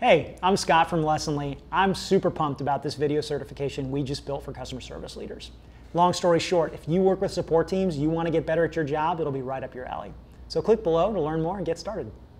Hey, I'm Scott from Lessonly. I'm super pumped about this video certification we just built for customer service leaders. Long story short, if you work with support teams, you want to get better at your job, it'll be right up your alley. So click below to learn more and get started.